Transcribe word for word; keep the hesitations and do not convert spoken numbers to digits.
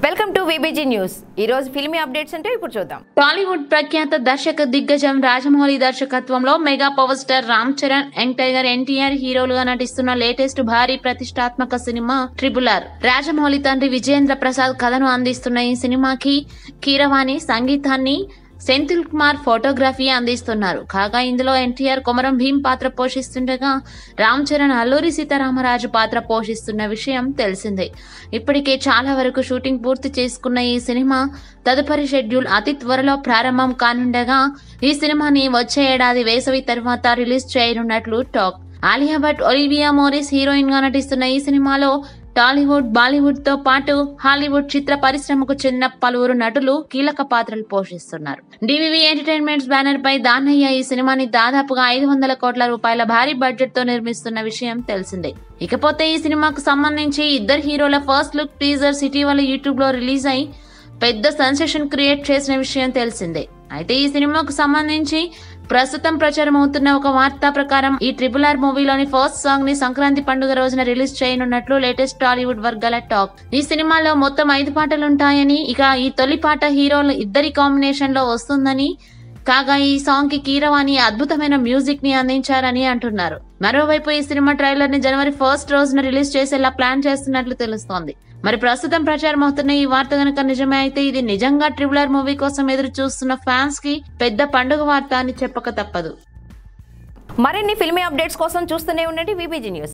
Welcome to VBG news. ఈ రోజు filmy updates అంటే ఇప్పుడు చూద్దాం. టాలీవుడ్ ప్రఖ్యాత దర్శక దిగ్గజం రాజమౌళి దర్శకత్వంలో mega power star Ram Charan, young tiger NTR హీరోలుగా నటిస్తున్న లేటెస్ట్ భారీ ప్రతిష్టాత్మక సినిమా ట్రిపుల్ ఆర్. రాజమౌళి తండ్రి విజయేంద్ర ప్రసాద్ కథను అందిస్తున్న ఈ సినిమాకి కీరవాణి సంగీతాన్ని, సెంథిల్ కుమార్ ఫోటోగ్రఫీ అందిస్తున్నారు. కాగా ఇందులో ఎన్టీఆర్ కొమరం భీం పాత్ర పోషిస్తుండగా రామ్ చరణ్ అల్లూరి సీతారామరాజు పాత్ర పోషిస్తున్న విషయం తెలిసిందే. ఇప్పటికే చాలా వరకు షూటింగ్ పూర్తి చేసుకున్న ఈ సినిమా తదుపరి షెడ్యూల్ అతి త్వరలో ప్రారంభం కానుండగా ఈ సినిమాని వచ్చే ఏడాది వేసవి తర్వాత రిలీజ్ చేయనున్నట్లు talk. Alia Bhatt, Olivia Morris heroine గా నటిస్తున్న ఈ సినిమాలో టాలీవుడ్, బాలీవుడ్ తో పాటు హాలీవుడ్ చిత్ర పరిశ్రమకు చెందిన పలువురు నటులు కీలక పాత్రలు పోషిస్తున్నారు. డివివి ఎంటర్టైన్మెంట్స్ బ్యానర్ పై దానయ్య ఈ సినిమాని దాదాపుగా ఐదు వందల కోట్ల రూపాయల భారీ బడ్జెట్ తో నిర్మిస్తున్న విషయం తెలిసిందే. ఇకపోతే ఈ సినిమాకు సంబంధించి ఇద్దరు హీరోల ఫస్ట్ లుక్ టీజర్స్ ఇటీవల యూట్యూబ్ లో రిలీజ్ అయి పెద్ద సెన్సేషన్ క్రియేట్ చేసిన విషయం తెలిసిందే. అయితే ఈ సినిమాకు సంబంధించి ప్రస్తుతం ప్రచారం అవుతున్న ఒక వార్త ప్రకారం ఈ ట్రిపుల్ ఆర్ మూవీలోని ఫస్ట్ సాంగ్ ని సంక్రాంతి పండుగ రోజున రిలీజ్ చేయనున్నట్లు లేటెస్ట్ టాలీవుడ్ వర్గాల టాక్. ఈ సినిమాలో మొత్తం ఐదు పాటలుంటాయని, ఇక ఈ తొలి పాట హీరోలు ఇద్దరి కాంబినేషన్ లో వస్తుందని, కాగా ఈ సాంగ్ కి కీరవాణి అద్భుతమైన మ్యూజిక్ ని అందించారని అంటున్నారు. మరోవైపు ఈ సినిమా ట్రైలర్ ని జనవరి ఫస్ట్ రోజున రిలీజ్ చేసేలా ప్లాన్ చేస్తున్నట్లు తెలుస్తోంది. మరి ప్రస్తుతం ప్రచారం అవుతున్న ఈ వార్త గనక నిజమే అయితే ఇది నిజంగా ట్రిపుల్ ఆర్ మూవీ కోసం ఎదురు చూస్తున్న ఫ్యాన్స్ కి పెద్ద పండుగ వార్త అని చెప్పక తప్పదు. మరిన్ని ఫిల్మీ అప్డేట్స్ కోసం చూస్తూనే ఉండండి వీబీజీ న్యూస్.